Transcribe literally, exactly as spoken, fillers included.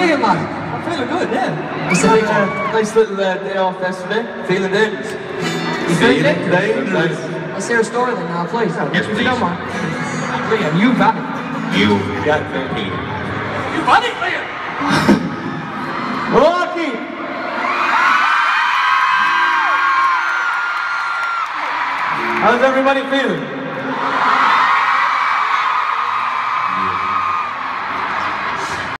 feeling, lad? I'm feeling good, yeah. It's a big one. Uh, nice little uh, day off yesterday. Feeling dangerous. You feeling Feeling dangerous? dangerous. Let's hear a story then now, please. Yes, If you please. don't mind. Liam, you got it. You got thirteen. You funny, Liam! Milwaukee! How's everybody feeling?